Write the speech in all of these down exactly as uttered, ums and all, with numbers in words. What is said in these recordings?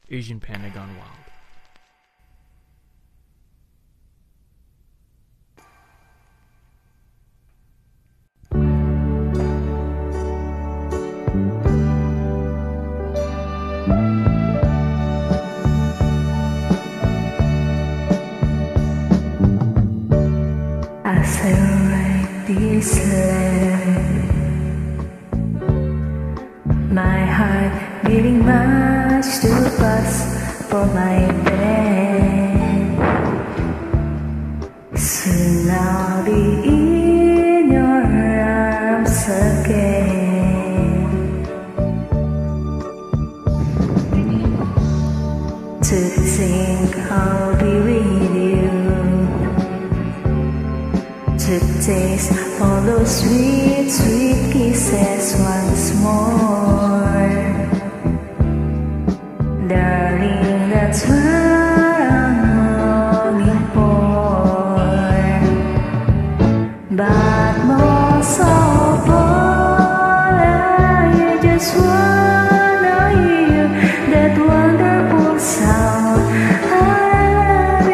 Asian Panda Gone Wild. As I write this letter, my heart beating much too fast for my bed. Soon I'll be in your arms again. To think I'll be with you, to taste all those sweet, sweet kisses once more. Darling, that's what I'm longing for. But most of all, I just wanna hear that wonderful sound. I love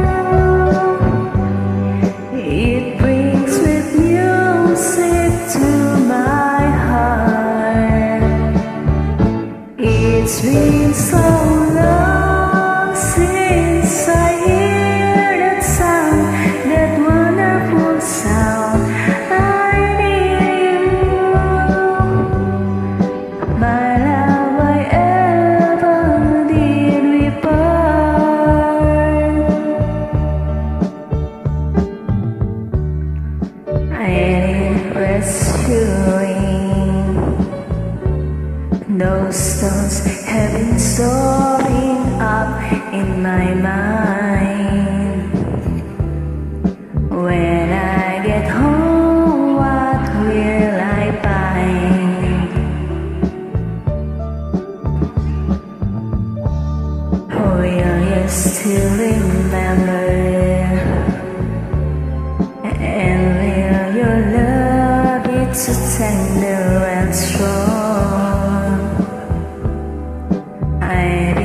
you. It brings sweet music to my heart. It's been so long since I hear that sound, that wonderful sound. I need you, my love, I ever did we part. I need rescuing. Those thoughts have been storing up in my mind. When I get home, what will I find? Will you still remember? And will your love be so tender and strong? I